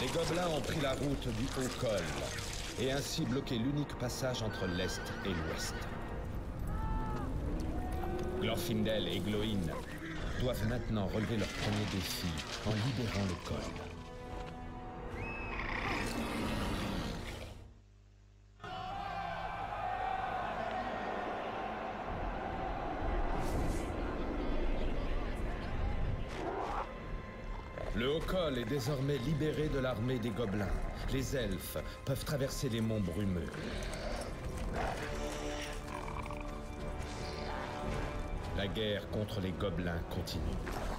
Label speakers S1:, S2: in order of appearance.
S1: Les gobelins ont pris la route du Haut-Col et ainsi bloqué l'unique passage entre l'Est et l'Ouest. Glorfindel et Glóin doivent maintenant relever leur premier défi en libérant le col. Le Haut-Col est désormais libéré de l'armée des gobelins. Les elfes peuvent traverser les monts brumeux. La guerre contre les gobelins continue.